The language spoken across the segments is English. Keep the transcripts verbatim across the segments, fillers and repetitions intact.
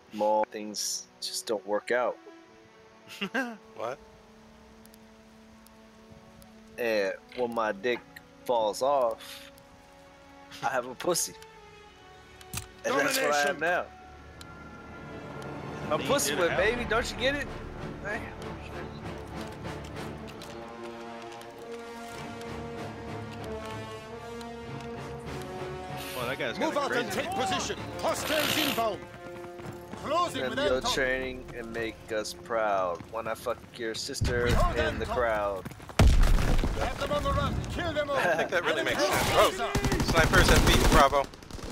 small things just don't work out. What? And when my dick falls off, I have a pussy. And that's what I have now. A pussy whip, baby. Don't you get it? Damn. Oh, that guy's Move out crazy. and take position. Hostiles inbound. Close it M with B O Anton. training and make us proud. When I fuck your sister in the crowd. Have them on the run. Kill them all. I think that really makes sense. Oh, snipers at B, Bravo.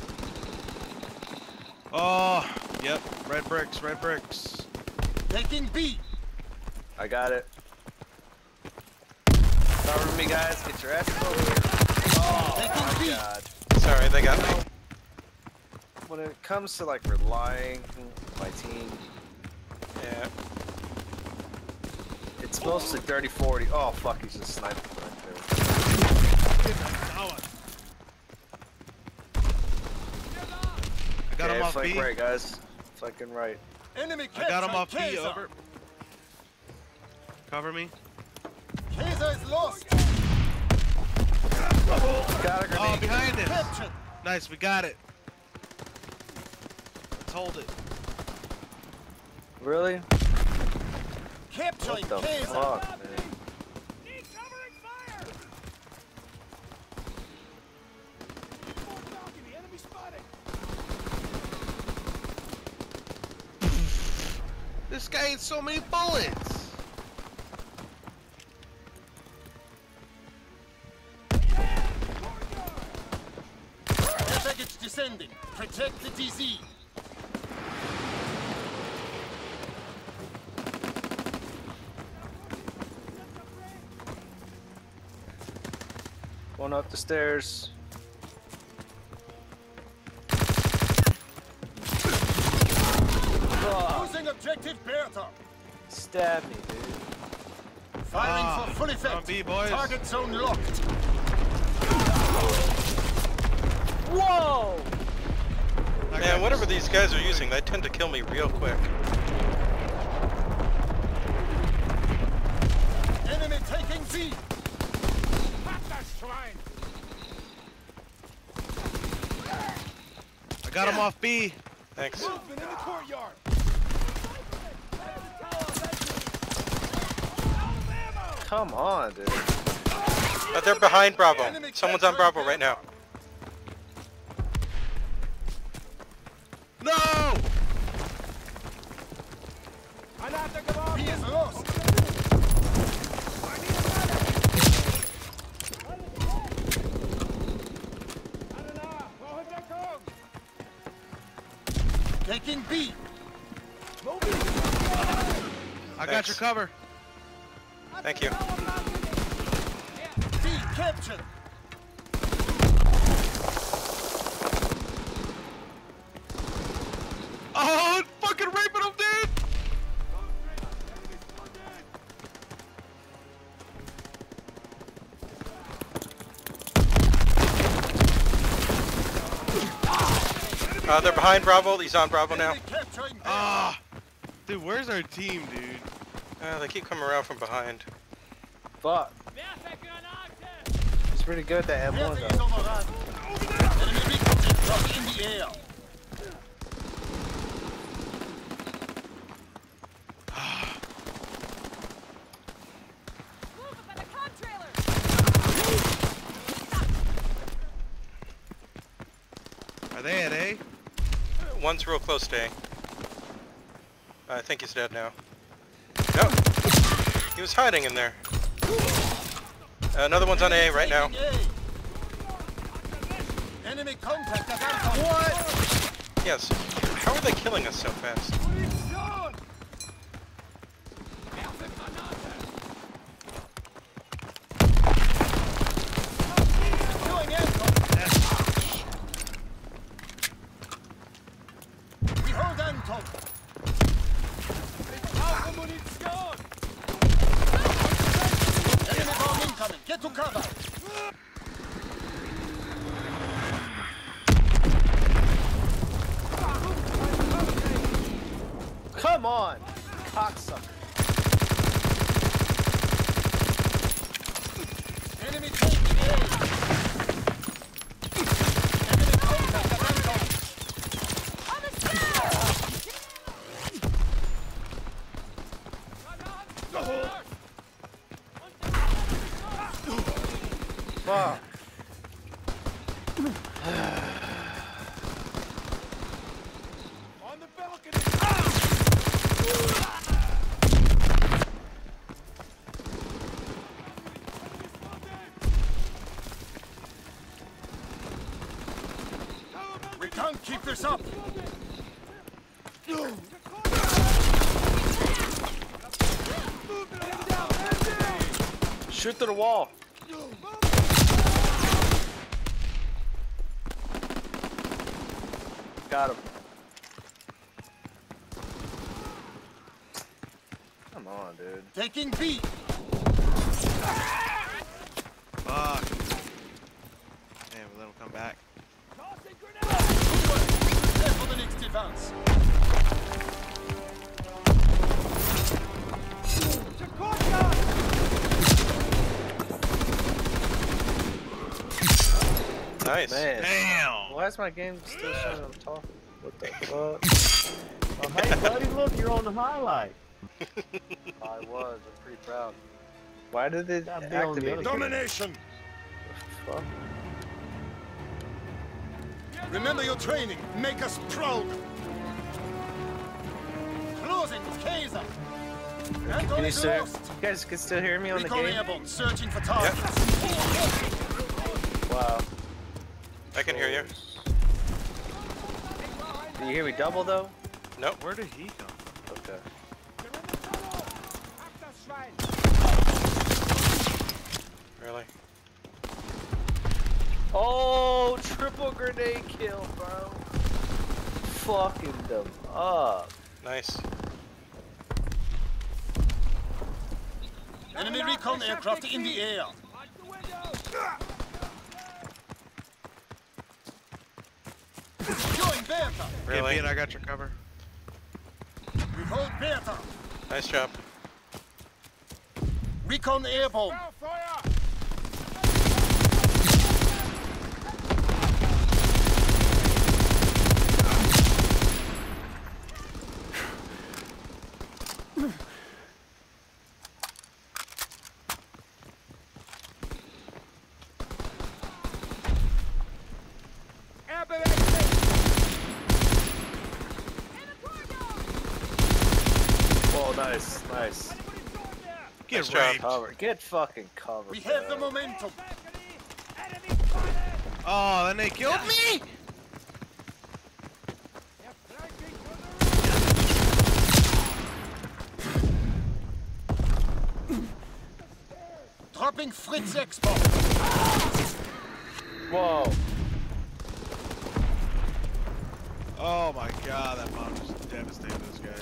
Oh, yep. Red bricks, red bricks. Taking B. I got it. Cover me, guys. Get your asses over here. Oh Taking my B. god. Sorry, they got me. When it comes to like relying on my team, Yeah. it's mostly thirty forty. Oh fuck, he's just sniping right there. I got him Okay, off flank B. right, guys. Fucking right. Enemy I got him off B, Kaiser. over. Cover me. Kaiser is lost. Got a Oh, grenade. behind him. Captured. Nice, we got it. Let's hold it. Really? Capturing What the Kaiser. fuck, man? This guy had so many bullets. Air package descending. Protect the D Z. Going up the stairs. Fuck. Losing objective Bertha. Stab me, dude. Firing Ah, for full on effect. B, boys. Target zone locked. Whoa! I Man, got whatever this. these guys are using, they tend to kill me real quick. Enemy taking B. I got him off B. Thanks. Movement in the courtyard. Come on, dude. Uh, they're behind Bravo. Someone's on Bravo right now. No! B is lost. Taking B. I got Thanks. your cover. Thank you. B captured. Oh, fucking raping him, dude! Uh, they're behind Bravo. He's on Bravo now. Enemy capturing B. Ah, dude, where's our team, dude? Uh, they keep coming around from behind. Fuck. It's pretty good, that M one, Bertha is though. overrun. Enemy recruited from in the air. Are they at A? One's real close to A. I think he's dead now. No! He was hiding in there. Uh, another one's on A right now. Taking A. Enemy contact at Anton. What? Yes. How are they killing us so fast? Doing Anton. We hold Anton. Enemy bomb incoming. Get to cover. Come on, cocksucker. Enemy taking A. Enemy contact at Anton. Fuck. On the balcony. We can't keep this up. Shoot through the wall. Got him. Come on, dude. Taking B. Fuck. Yeah, we let him come back. Prepare for the next advance. Nice. Man. Damn. Why is my game still showing I'm talking? What the fuck? Oh, hey, buddy, look, you're on the highlight. I was. I'm pretty proud. Why did it Gotta be on the activate? other it? Domination. Fuck. Remember your training. Make us proud. Closing with Kaiser. Anton Can you is still? lost. You guys can still hear me on the Recon game? airborne, searching for targets. Wow. I can hear you. Do you hear me double though? Nope. Where did he come from? Okay. Really? Oh, triple grenade kill, bro. Fucking them up. Nice. Enemy recon aircraft in the air. Securing Bertha. Really? Get beat, I got your cover. We hold Bertha. Nice job. Recon airborne. Whoa, nice, nice. Get Nice job. raped. Cover. Get fucking covered. We have the bro. momentum. Oh, then they killed me? Dropping Fritz export. Whoa. Oh my god, that bomb just devastated those guys.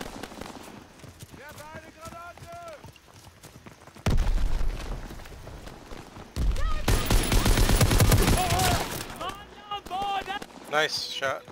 Nice shot.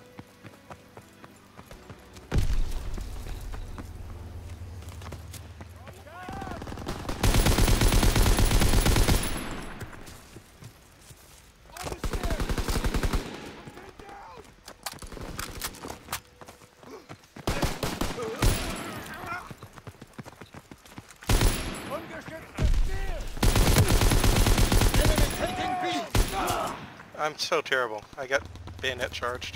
Enemy taking B. I'm so terrible. I got bayonet charged.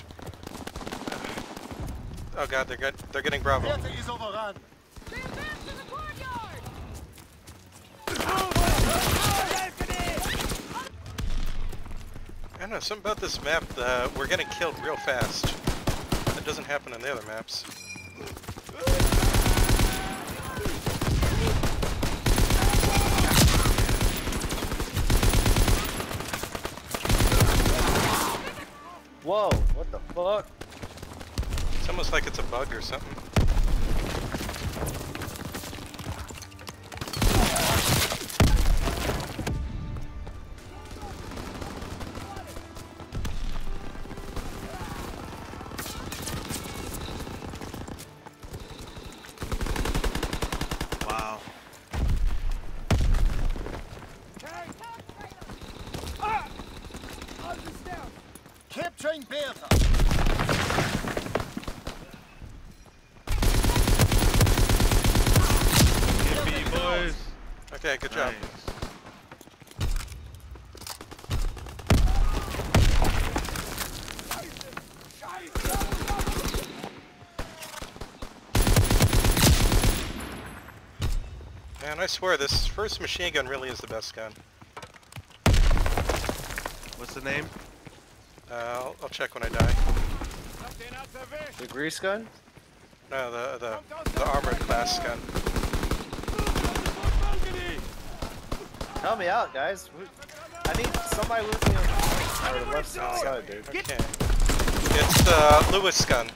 Oh god, they're good. They're getting Bravo. Bertha is overrun. I don't know, something about this map, uh, we're getting killed real fast. That doesn't happen in the other maps. Whoa, what the fuck? It's almost like it's a bug or something. Get me, boys. Okay, good job. Nice. Man, I swear this first machine gun really is the best gun. What's the name? Uh, I'll, I'll check when I die. The grease gun? No, the the, the armored class gun. Help me out, guys. I need somebody with me on oh, the left side, dude. Okay. It's the Lewis gun.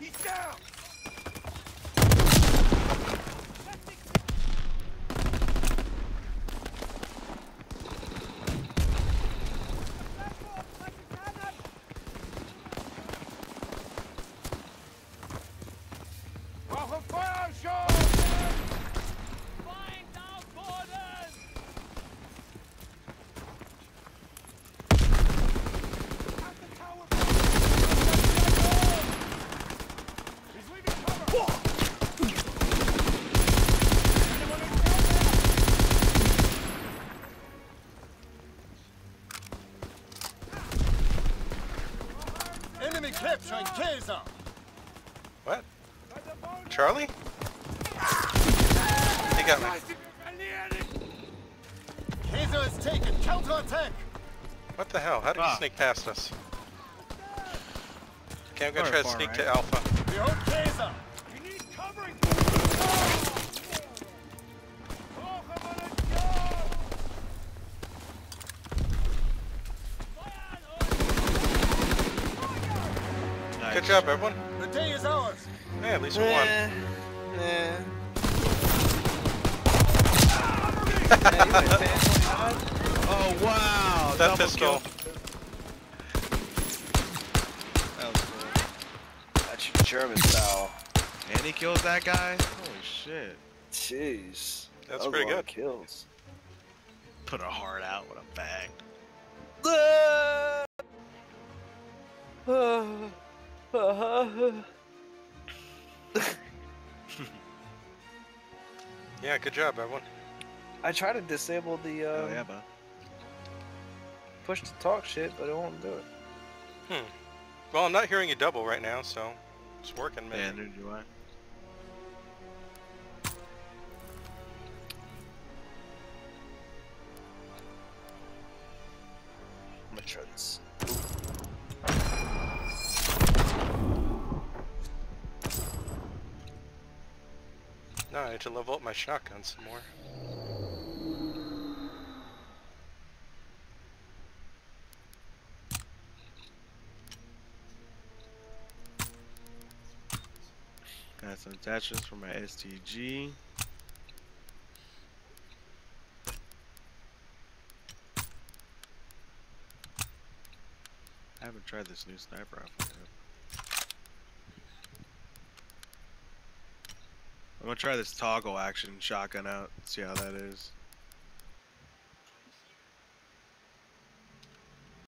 Enemy capturing Kaiser. What? Charlie? He got me. Kaiser is taken. Counterattack. What the hell? How did Ah. he sneak past us? Okay, I'm gonna Far, try to far, sneak right? to Alpha. We hold Kaiser. Nice. Good job, everyone. The day is ours. Yeah, at least we won. Eh, eh. Yeah, you went ten twenty-nine? Oh wow! That Double pistol. kill. That was cool. That's your German style. And he kills that guy? Holy shit. Jeez. That's That was pretty a lot good. of kills. Put a heart out with a bang. Yeah, good job, everyone. I try to disable the uh, Oh yeah, bud. push to talk shit, but it won't do it. Hmm. Well, I'm not hearing you double right now, so it's working, Yeah, man. neither do I. I'm gonna try this. No, I need to level up my shotgun some more. Got some attachments for my S T G. I haven't tried this new sniper rifle yet. I'm gonna try this toggle action shotgun out, see how that is.